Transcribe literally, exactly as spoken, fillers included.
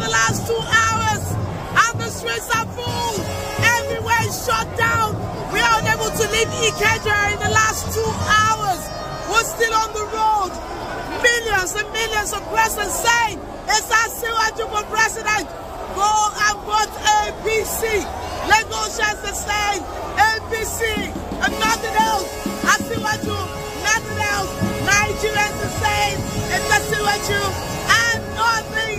the last two hours, and the streets are full. Everywhere is shut down. We are unable to leave Ikeja in the last two hours. We're still on the road. Millions and millions of persons saying, it's Asiwaju for president. Go and vote A P C. Lagosians are saying, A P C and nothing else. Asiwaju, nothing else. Nigerians are saying, it's Asiwaju and nothing